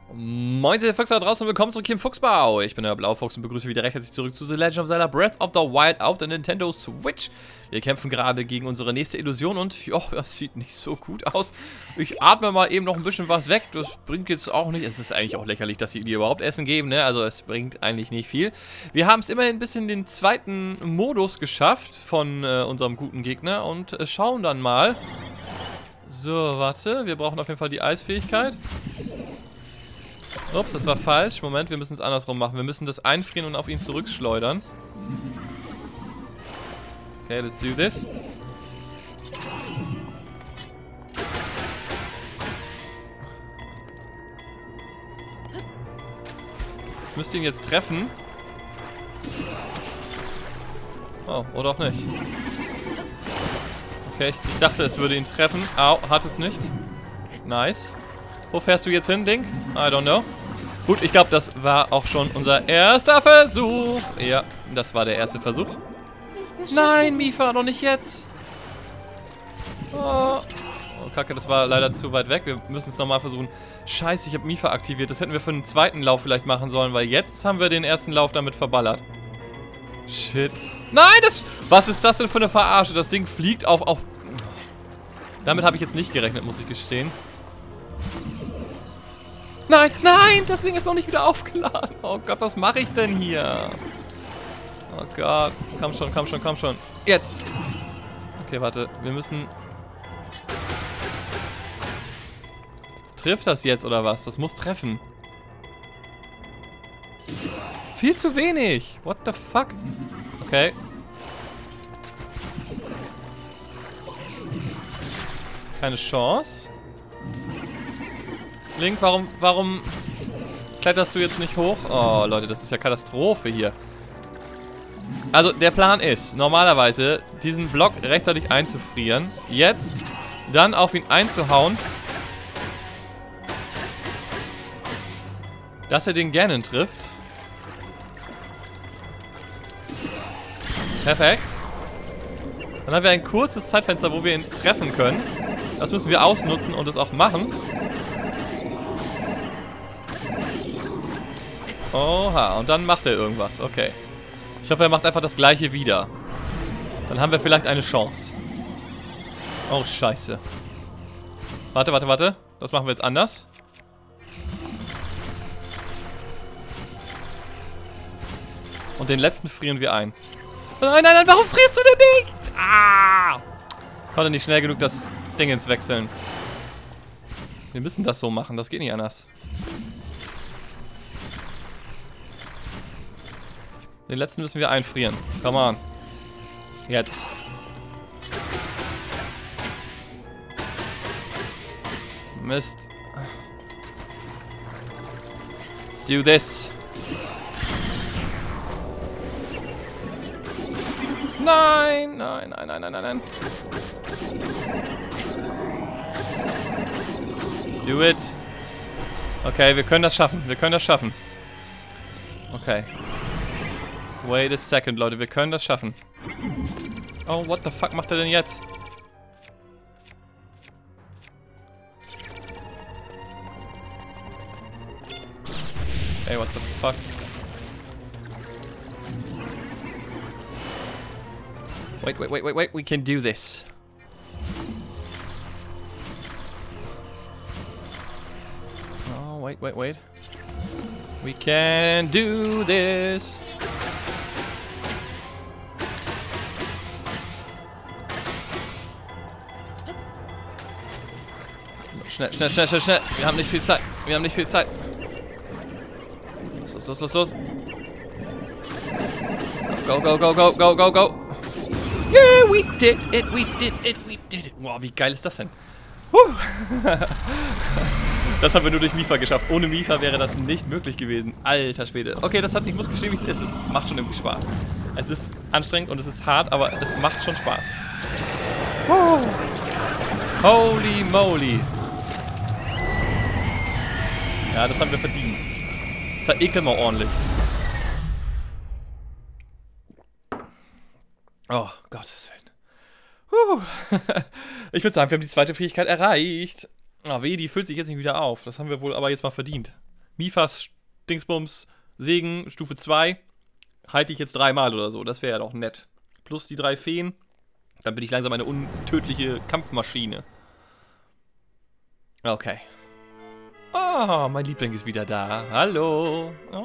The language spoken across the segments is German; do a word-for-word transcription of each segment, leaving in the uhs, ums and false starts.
Moin, ihr Füchse da draußen und willkommen zurück hier im Fuchsbau. Ich bin der Blaufuchs und begrüße wieder recht herzlich zurück zu The Legend of Zelda Breath of the Wild auf der Nintendo Switch. Wir kämpfen gerade gegen unsere nächste Illusion und ja, das sieht nicht so gut aus. Ich atme mal eben noch ein bisschen was weg, das bringt jetzt auch nicht. Es ist eigentlich auch lächerlich, dass sie dir überhaupt Essen geben, ne? Also es bringt eigentlich nicht viel. Wir haben es immerhin ein bisschen den zweiten Modus geschafft von äh, unserem guten Gegner und äh, schauen dann mal. So, warte, wir brauchen auf jeden Fall die Eisfähigkeit. Ups, das war falsch. Moment, wir müssen es andersrum machen. Wir müssen das einfrieren und auf ihn zurückschleudern. Okay, let's do this. Das müsste ihn jetzt treffen. Oh, oder auch nicht. Okay, ich, ich dachte, es würde ihn treffen. Au, hat es nicht. Nice. Wo fährst du jetzt hin, Ding? I don't know. Gut, ich glaube, das war auch schon unser erster Versuch. Ja, das war der erste Versuch. Nein, Mipha, noch nicht jetzt. Oh. Oh, Kacke, das war leider zu weit weg. Wir müssen es nochmal versuchen. Scheiße, ich habe Mipha aktiviert. Das hätten wir für den zweiten Lauf vielleicht machen sollen, weil jetzt haben wir den ersten Lauf damit verballert. Shit. Nein, das... Was ist das denn für eine Verarsche? Das Ding fliegt auf... auf Damit habe ich jetzt nicht gerechnet, muss ich gestehen. Nein, nein, das Ding ist noch nicht wieder aufgeladen. Oh Gott, was mache ich denn hier? Oh Gott, komm schon, komm schon, komm schon. Jetzt. Okay, warte, wir müssen... Trifft das jetzt oder was? Das muss treffen. Viel zu wenig. What the fuck? Okay. Keine Chance. Link, warum, warum kletterst du jetzt nicht hoch? Oh, Leute, das ist ja Katastrophe hier. Also, der Plan ist, normalerweise diesen Block rechtzeitig einzufrieren. Jetzt, dann auf ihn einzuhauen. Dass er den Ganon trifft. Perfekt. Dann haben wir ein kurzes Zeitfenster, wo wir ihn treffen können. Das müssen wir ausnutzen und es auch machen. Oha, und dann macht er irgendwas. Okay. Ich hoffe, er macht einfach das gleiche wieder. Dann haben wir vielleicht eine Chance. Oh, scheiße. Warte, warte, warte. Das machen wir jetzt anders. Und den letzten frieren wir ein. Nein, nein, nein, warum frierst du denn nicht? Ah! Konnte nicht schnell genug das Ding ins Wechseln. Wir müssen das so machen, das geht nicht anders. Den letzten müssen wir einfrieren. Come on. Jetzt. Mist. Let's do this. Nein, nein, nein, nein, nein, nein, nein. Do it. Okay, wir können das schaffen. Wir können das schaffen. Okay. Wait a second, Leute. Wir können das schaffen. Oh, what the fuck macht er denn jetzt? Hey, what the fuck? Wait, wait, wait, wait, wait. We can do this. Oh, wait, wait, wait. We can do this. Schnell, schnell, schnell, schnell, schnell. Wir haben nicht viel Zeit. Wir haben nicht viel Zeit. Los, los, los, los, los. Go, go, go, go, go, go, go. Yeah, we did it, we did it, we did it. Wow, wie geil ist das denn? Huh. Das haben wir nur durch Mipha geschafft. Ohne Mipha wäre das nicht möglich gewesen. Alter Schwede. Okay, das hat, ich muss gestehen, wie es ist. Es macht schon irgendwie Spaß. Es ist anstrengend und es ist hart, aber es macht schon Spaß. Huh. Holy moly. Ja, das haben wir verdient. Zerekel mal ordentlich. Oh, Gottes Willen. Puh. Ich würde sagen, wir haben die zweite Fähigkeit erreicht. Ah, weh, die füllt sich jetzt nicht wieder auf. Das haben wir wohl aber jetzt mal verdient. Mifas Dingsbums Segen Stufe zwei halte ich jetzt dreimal oder so. Das wäre ja doch nett. Plus die drei Feen. Dann bin ich langsam eine untödliche Kampfmaschine. Okay. Oh, mein Liebling ist wieder da. Hallo. Oh.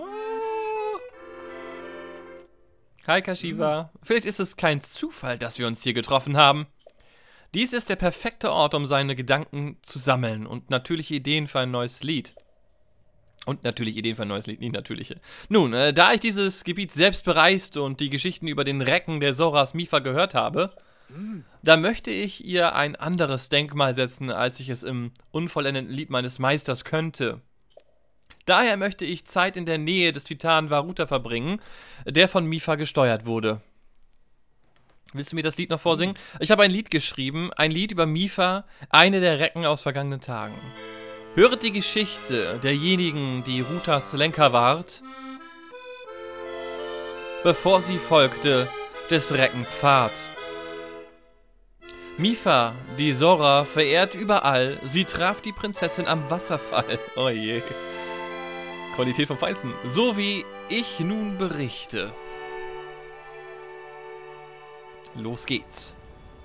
Hi, Kashiwa. Vielleicht ist es kein Zufall, dass wir uns hier getroffen haben. Dies ist der perfekte Ort, um seine Gedanken zu sammeln und natürliche Ideen für ein neues Lied. Und natürlich Ideen für ein neues Lied, nicht natürliche. Nun, äh, da ich dieses Gebiet selbst bereist und die Geschichten über den Recken der Zoras Mipha gehört habe, mm. da möchte ich ihr ein anderes Denkmal setzen, als ich es im unvollendeten Lied meines Meisters könnte. Daher möchte ich Zeit in der Nähe des Titanen Varuta verbringen, der von Mipha gesteuert wurde. Willst du mir das Lied noch vorsingen? Ich habe ein Lied geschrieben, ein Lied über Mipha, eine der Recken aus vergangenen Tagen. Höret die Geschichte derjenigen, die Rutas Lenker ward, bevor sie folgte des Reckenpfad. Mipha, die Zora, verehrt überall, sie traf die Prinzessin am Wasserfall. Oh je. Qualität vom Feinsten. So wie ich nun berichte. Los geht's.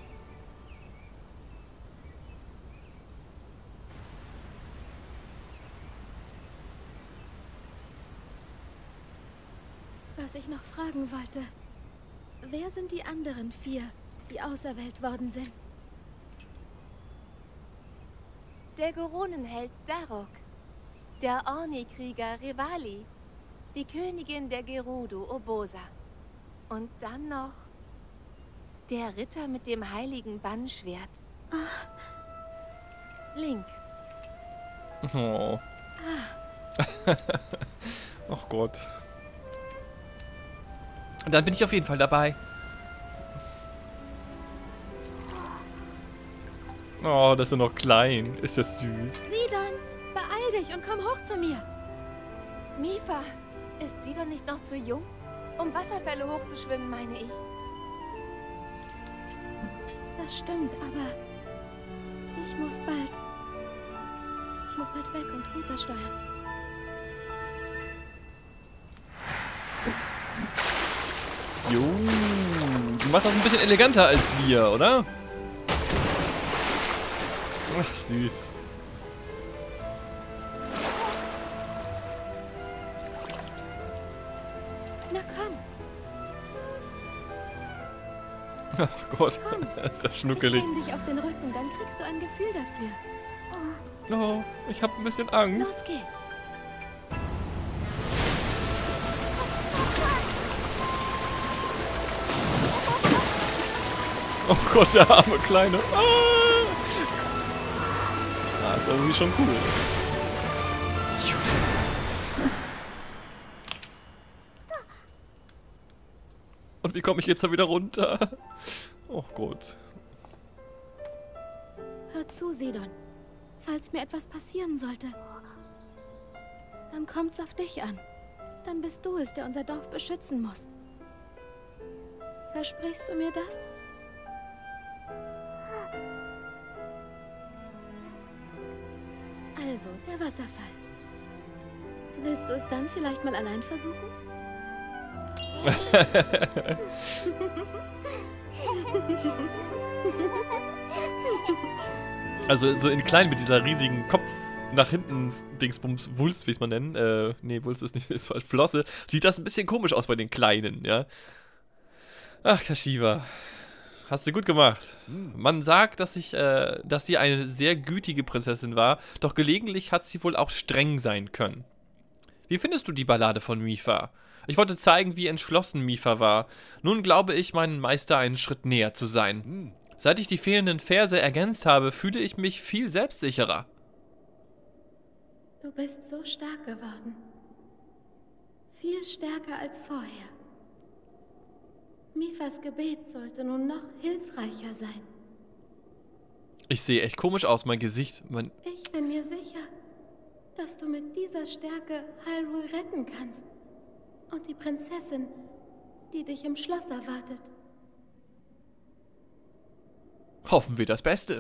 Was ich noch fragen wollte. Wer sind die anderen vier, die auserwählt worden sind? Der Goronenheld Darok. Der Orni-Krieger Revali, die Königin der Gerudo Obosa und dann noch der Ritter mit dem heiligen Bannschwert. Ah. Link. Oh. Ah. Ach Gott. Und dann bin ich auf jeden Fall dabei. Oh, das ist noch klein. Ist das süß. Sidon, beeil dich und komm hoch zu mir. Mipha, ist Sidon nicht noch zu jung, um Wasserfälle hochzuschwimmen, meine ich? Das stimmt, aber ich muss bald... Ich muss bald weg und Ruta steuern. Jo, du machst das ein bisschen eleganter als wir, oder? Ach, süß. Na komm. Ach Gott, komm. Das ist ja schnuckelig. Ich nehm dich auf den Rücken, dann kriegst du ein Gefühl dafür. Oh, ich hab ein bisschen Angst. Los geht's. Oh Gott, der arme Kleine. Ah, ah ist irgendwie schon cool. Und wie komme ich jetzt da wieder runter? Oh Gott. Hör zu, Sidon. Falls mir etwas passieren sollte, dann kommt's auf dich an. Dann bist du es, der unser Dorf beschützen muss. Versprichst du mir das? Also, der Wasserfall. Willst du es dann vielleicht mal allein versuchen? Also so in klein mit dieser riesigen Kopf nach hinten Dingsbums Wulst, wie es man nennen. Äh, nee, Wulst ist nicht, ist falsch. Flosse. Sieht das ein bisschen komisch aus bei den Kleinen, ja. Ach, Kashiwa. Hast du gut gemacht. Man sagt, dass, ich, äh, dass sie eine sehr gütige Prinzessin war, doch gelegentlich hat sie wohl auch streng sein können. Wie findest du die Ballade von Mipha? Ich wollte zeigen, wie entschlossen Mipha war. Nun glaube ich, meinem Meister einen Schritt näher zu sein. Hm. Seit ich die fehlenden Verse ergänzt habe, fühle ich mich viel selbstsicherer. Du bist so stark geworden. Viel stärker als vorher. Miphas Gebet sollte nun noch hilfreicher sein. Ich sehe echt komisch aus, mein Gesicht. Mein ich bin mir sicher, dass du mit dieser Stärke Hyrule retten kannst. Und die Prinzessin, die dich im Schloss erwartet. Hoffen wir das Beste.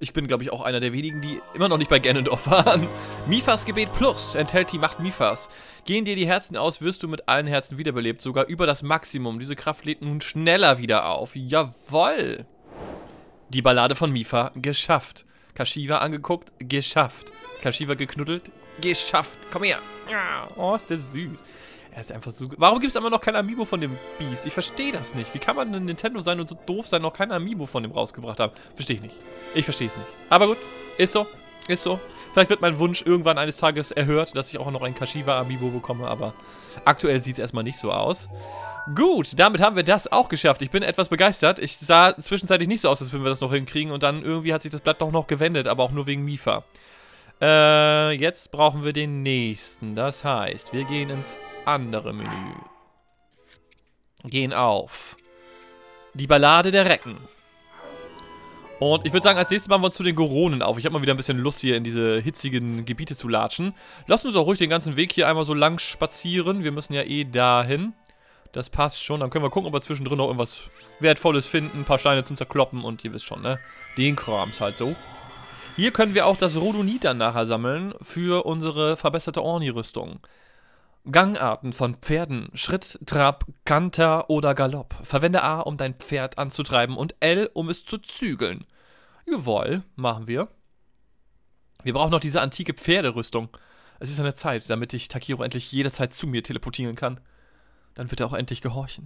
Ich bin, glaube ich, auch einer der wenigen, die immer noch nicht bei Ganondorf waren. Mifas Gebet Plus enthält die Macht Mifas. Gehen dir die Herzen aus, wirst du mit allen Herzen wiederbelebt, sogar über das Maximum. Diese Kraft lädt nun schneller wieder auf. Jawoll! Die Ballade von Mipha, geschafft. Kashiwa angeguckt, geschafft. Kashiwa geknuddelt, geschafft. Komm her. Oh, ist der süß. Er ist einfach so... Warum gibt es aber noch kein Amiibo von dem Biest? Ich verstehe das nicht. Wie kann man ein Nintendo sein und so doof sein, noch kein Amiibo von dem rausgebracht haben? Verstehe ich nicht. Ich verstehe es nicht. Aber gut, ist so. Ist so. Vielleicht wird mein Wunsch irgendwann eines Tages erhört, dass ich auch noch ein Kashiwa-Amiibo bekomme, aber aktuell sieht es erstmal nicht so aus. Gut, damit haben wir das auch geschafft. Ich bin etwas begeistert. Ich sah zwischenzeitlich nicht so aus, als würden wir das noch hinkriegen und dann irgendwie hat sich das Blatt doch noch gewendet, aber auch nur wegen Mipha. Äh, jetzt brauchen wir den nächsten. Das heißt, wir gehen ins andere Menü. Gehen auf die Ballade der Recken. Und ich würde sagen, als nächstes machen wir uns zu den Goronen auf. Ich habe mal wieder ein bisschen Lust, hier in diese hitzigen Gebiete zu latschen. Lass uns auch ruhig den ganzen Weg hier einmal so lang spazieren. Wir müssen ja eh dahin. Das passt schon. Dann können wir gucken, ob wir zwischendrin noch irgendwas Wertvolles finden. Ein paar Steine zum Zerkloppen und ihr wisst schon, ne? Den Krams halt so. Hier können wir auch das Rhodonit dann nachher sammeln für unsere verbesserte Orni-Rüstung. Gangarten von Pferden. Schritt, Trab, Kanter oder Galopp. Verwende A, um dein Pferd anzutreiben und L, um es zu zügeln. Jawohl, machen wir. Wir brauchen noch diese antike Pferderüstung. Es ist an der Zeit, damit ich Takiro endlich jederzeit zu mir teleportieren kann. Dann wird er auch endlich gehorchen.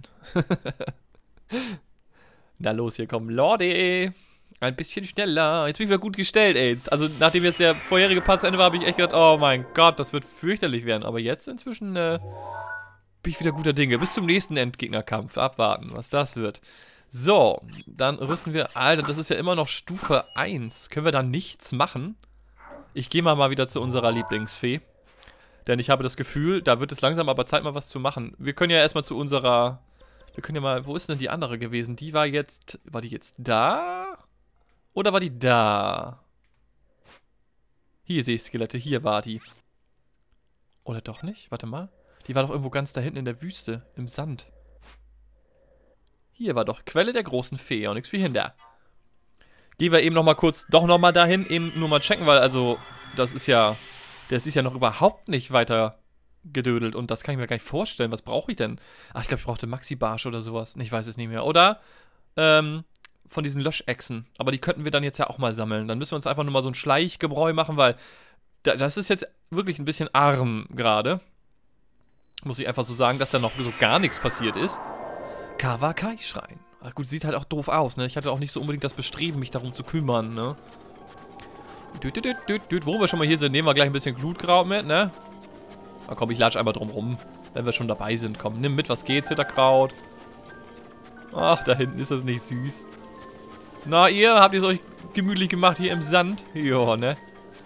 Na los, hier kommen Lordi. Ein bisschen schneller. Jetzt bin ich wieder gut gestellt, ey. Also, nachdem jetzt der vorherige Part zu Ende war, habe ich echt gedacht, oh mein Gott, das wird fürchterlich werden. Aber jetzt inzwischen äh, bin ich wieder guter Dinge. Bis zum nächsten Endgegnerkampf. Abwarten, was das wird. So, dann rüsten wir... Alter, das ist ja immer noch Stufe eins. Können wir da nichts machen? Ich gehe mal, mal wieder zu unserer Lieblingsfee. Denn ich habe das Gefühl, da wird es langsam aber Zeit, mal was zu machen. Wir können ja erstmal zu unserer... Wir können ja mal... Wo ist denn die andere gewesen? Die war jetzt... War die jetzt da? Oder war die da? Hier sehe ich Skelette. Hier war die. Oder doch nicht? Warte mal. Die war doch irgendwo ganz da hinten in der Wüste. Im Sand. Hier war doch Quelle der großen Fee. Und nichts wie hinter. Gehen wir eben nochmal kurz... Doch nochmal dahin. Eben nur mal checken, weil also... Das ist ja... Das ist ja noch überhaupt nicht weiter gedödelt. Und das kann ich mir gar nicht vorstellen. Was brauche ich denn? Ach, ich glaube, ich brauchte Maxi-Barsch oder sowas. Ich weiß es nicht mehr. Oder... Ähm... von diesen Löschechsen. Aber die könnten wir dann jetzt ja auch mal sammeln. Dann müssen wir uns einfach nur mal so ein Schleichgebräu machen, weil das ist jetzt wirklich ein bisschen arm gerade. Muss ich einfach so sagen, dass da noch so gar nichts passiert ist. Kawakai-Schrein. Ach gut, sieht halt auch doof aus, ne? Ich hatte auch nicht so unbedingt das Bestreben, mich darum zu kümmern, ne? Düt, düt, düt, düt, düt. Wo wir schon mal hier sind, nehmen wir gleich ein bisschen Glutkraut mit, ne? Na komm, ich latsch einfach drum rum, wenn wir schon dabei sind. Komm, nimm mit, was geht, Zitterkraut. Ach, da hinten ist das nicht süß. Na, ihr, habt ihr es euch gemütlich gemacht hier im Sand? Ja, ne?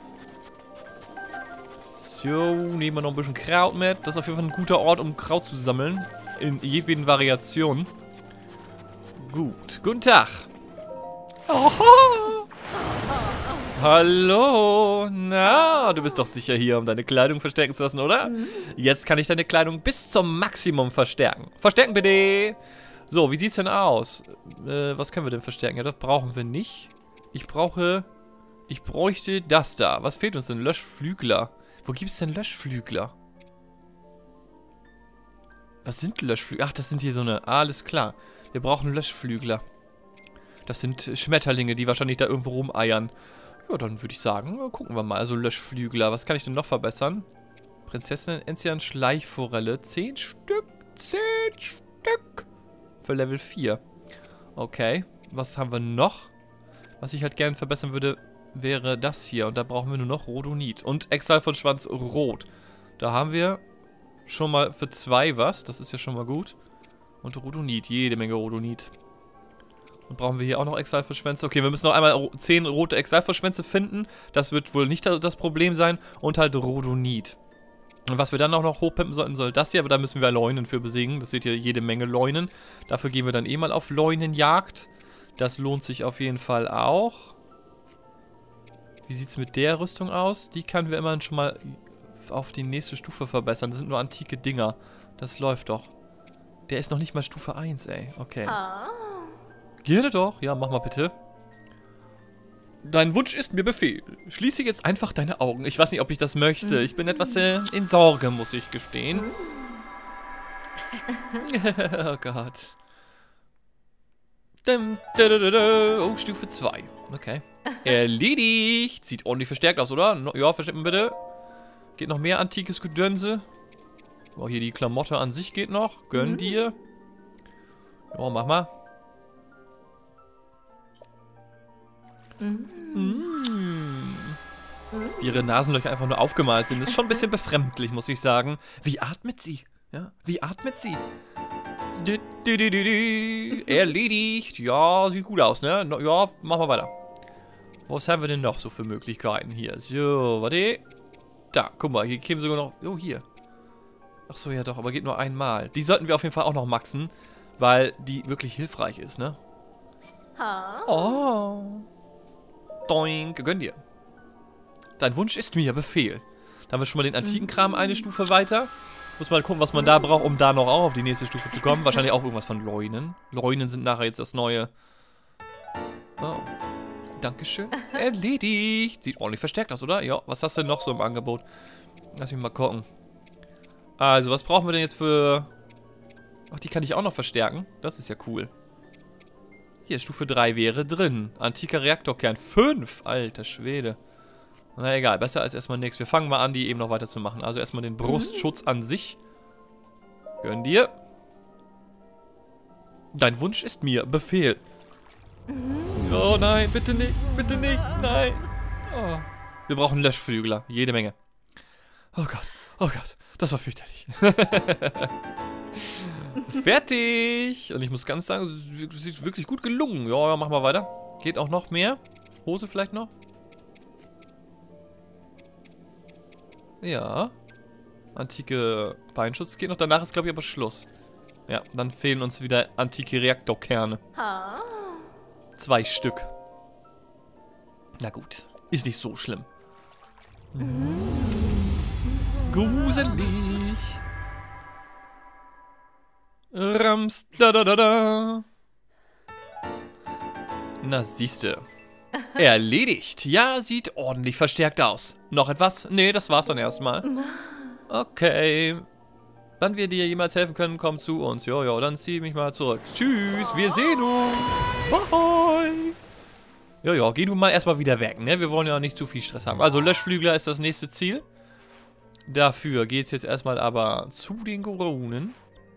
So, nehmen wir noch ein bisschen Kraut mit. Das ist auf jeden Fall ein guter Ort, um Kraut zu sammeln. In jedweden Variationen. Gut. Guten Tag. Oho. Hallo. Na, du bist doch sicher hier, um deine Kleidung verstärken zu lassen, oder? Mhm. Jetzt kann ich deine Kleidung bis zum Maximum verstärken. Verstärken bitte. So, wie sieht's denn aus? Äh, was können wir denn verstärken? Ja, das brauchen wir nicht. Ich brauche... Ich bräuchte das da. Was fehlt uns denn? Löschflügler. Wo gibt es denn Löschflügler? Was sind Löschflügler? Ach, das sind hier so eine... Ah, alles klar. Wir brauchen Löschflügler. Das sind Schmetterlinge, die wahrscheinlich da irgendwo rumeiern. Ja, dann würde ich sagen, gucken wir mal. Also Löschflügler. Was kann ich denn noch verbessern? Prinzessin Enzian Schleichforelle. Zehn Stück. Zehn Stück. Für Level vier. Okay. Was haben wir noch? Was ich halt gerne verbessern würde, wäre das hier. Und da brauchen wir nur noch Rhodonit. Und Exal von Schwanz Rot. Da haben wir schon mal für zwei was. Das ist ja schon mal gut. Und Rhodonit. Jede Menge Rhodonit. Und brauchen wir hier auch noch Exalverschwänze? Okay, wir müssen noch einmal zehn rote Exalverschwänze finden. Das wird wohl nicht das Problem sein. Und halt Rhodonit. Und was wir dann auch noch hochpimpen sollten, soll das hier. Aber da müssen wir Leunen für besiegen. Das seht ihr, jede Menge Leunen. Dafür gehen wir dann eh mal auf Leunenjagd. Das lohnt sich auf jeden Fall auch. Wie sieht es mit der Rüstung aus? Die können wir immerhin schon mal auf die nächste Stufe verbessern. Das sind nur antike Dinger. Das läuft doch. Der ist noch nicht mal Stufe eins, ey. Okay. Oh. Gerne doch. Ja, mach mal bitte. Dein Wunsch ist mir Befehl. Schließe jetzt einfach deine Augen. Ich weiß nicht, ob ich das möchte. Ich bin etwas äh, in Sorge, muss ich gestehen. Oh Gott. Oh, Stufe zwei. Okay. Erledigt. Sieht ordentlich verstärkt aus, oder? No, ja, versteht man bitte. Geht noch mehr antikes Gedönse. Oh, hier die Klamotte an sich geht noch. Gönn dir. Oh, mach mal. Mm. Ihre Nasenlöcher einfach nur aufgemalt sind. Das ist schon ein bisschen befremdlich, muss ich sagen. Wie atmet sie? Ja, wie atmet sie? Du, du, du, du, du. Erledigt. Ja, sieht gut aus, ne? No, ja, machen wir weiter. Was haben wir denn noch so für Möglichkeiten hier? So, warte. Da, guck mal, hier kämen sogar noch... Oh, hier. Ach so, ja doch, aber geht nur einmal. Die sollten wir auf jeden Fall auch noch maxen, weil die wirklich hilfreich ist, ne? Oh. Doink, gönn dir. Dein Wunsch ist mir Befehl. Da haben wir schon mal den antiken Kram eine Stufe weiter. Muss mal gucken, was man da braucht, um da noch auch auf die nächste Stufe zu kommen. Wahrscheinlich auch irgendwas von Leunen. Leunen sind nachher jetzt das neue. Oh. Dankeschön. Erledigt. Sieht ordentlich verstärkt aus, oder? Ja, was hast du denn noch so im Angebot? Lass mich mal gucken. Also, was brauchen wir denn jetzt für... Ach, die kann ich auch noch verstärken. Das ist ja cool. Hier, Stufe drei wäre drin. Antiker Reaktorkern. fünf! Alter Schwede. Na egal, besser als erstmal nichts. Wir fangen mal an, die eben noch weiterzumachen. Also erstmal den Brustschutz an sich. Gönn dir. Dein Wunsch ist mir Befehl. Oh nein, bitte nicht, bitte nicht, nein. Oh. Wir brauchen Löschflügler, jede Menge. Oh Gott, oh Gott, das war fürchterlich. Fertig. Und ich muss ganz sagen, es ist wirklich gut gelungen. Ja, ja, machen wir weiter. Geht auch noch mehr. Hose vielleicht noch. Ja. Antike Beinschutz geht noch. Danach ist, glaube ich, aber Schluss. Ja, dann fehlen uns wieder antike Reaktorkerne. Zwei Stück. Na gut. Ist nicht so schlimm. Gruselig. Rams, da da da da. Na, siehste. Erledigt. Ja, sieht ordentlich verstärkt aus. Noch etwas? Nee, das war's dann erstmal. Okay. Wann wir dir jemals helfen können, komm zu uns. Jojo, dann zieh mich mal zurück. Tschüss, wir sehen uns. Bye. Jojo, geh du mal erstmal wieder weg, ne? Wir wollen ja nicht zu viel Stress haben. Also, Löschflügler ist das nächste Ziel. Dafür geht's jetzt erstmal aber zu den Goronen.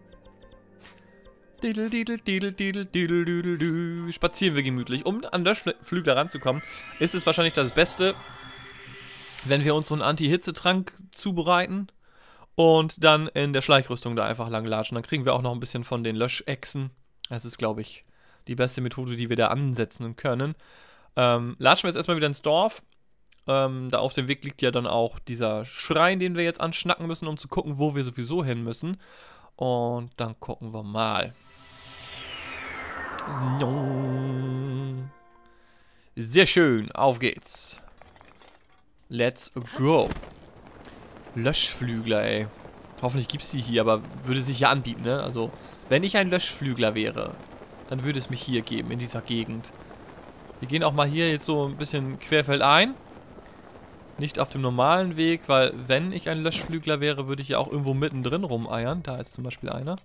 Spazieren wir gemütlich. Um an Löschflügler ranzukommen, ist es wahrscheinlich das Beste, wenn wir uns so einen Anti-Hitze-Trank zubereiten und dann in der Schleichrüstung da einfach lang latschen. Dann kriegen wir auch noch ein bisschen von den Löschechsen. Das ist, glaube ich, die beste Methode, die wir da ansetzen können. Ähm, latschen wir jetzt erstmal wieder ins Dorf. Ähm, da auf dem Weg liegt ja dann auch dieser Schrein, den wir jetzt anschnacken müssen, um zu gucken, wo wir sowieso hin müssen. Und dann gucken wir mal. Sehr schön, auf geht's. Let's go. Löschflügler, ey. Hoffentlich gibt's die hier, aber würde sich ja anbieten, ne? Also, wenn ich ein Löschflügler wäre, dann würde es mich hier geben, in dieser Gegend. Wir gehen auch mal hier jetzt so ein bisschen querfeldein. Nicht auf dem normalen Weg, weil wenn ich ein Löschflügler wäre, würde ich ja auch irgendwo mittendrin rumeiern. Da ist zum Beispiel einer.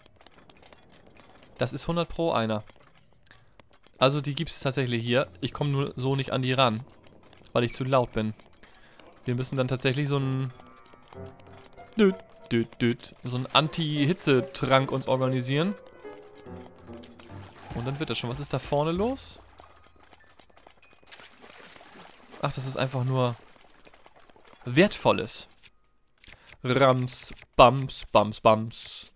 Das ist hundert Pro einer. Also die gibt es tatsächlich hier. Ich komme nur so nicht an die ran, weil ich zu laut bin. Wir müssen dann tatsächlich so einen düt, düt, düt, so einen Anti-Hitze-Trank uns organisieren. Und dann wird das schon. Was ist da vorne los? Ach, das ist einfach nur Wertvolles. Rams, Bams, Bams, Bams.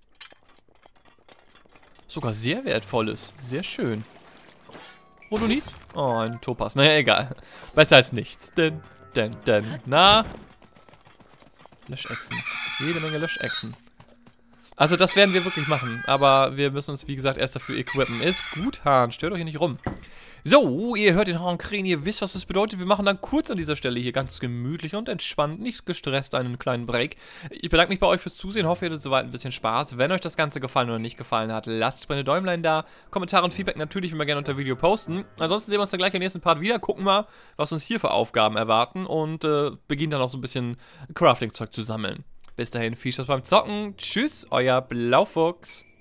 Sogar sehr Wertvolles. Sehr schön. Rhodonit? Oh, ein Topaz. Naja, egal. Besser als nichts. Denn, denn, denn. Na? Löschechsen. Jede Menge Löschechsen. Also das werden wir wirklich machen. Aber wir müssen uns, wie gesagt, erst dafür equippen. Ist gut, Hahn. Stört euch hier nicht rum. So, ihr hört den Hahn krähen, ihr wisst, was das bedeutet. Wir machen dann kurz an dieser Stelle hier ganz gemütlich und entspannt, nicht gestresst, einen kleinen Break. Ich bedanke mich bei euch fürs Zusehen, hoffe, ihr hattet soweit ein bisschen Spaß. Wenn euch das Ganze gefallen oder nicht gefallen hat, lasst meine Däumlein da. Kommentare und Feedback natürlich immer gerne unter Video posten. Ansonsten sehen wir uns dann gleich im nächsten Part wieder, gucken mal, was uns hier für Aufgaben erwarten und äh, beginnen dann auch so ein bisschen Crafting-Zeug zu sammeln. Bis dahin, viel Spaß beim Zocken. Tschüss, euer Blaufuchs.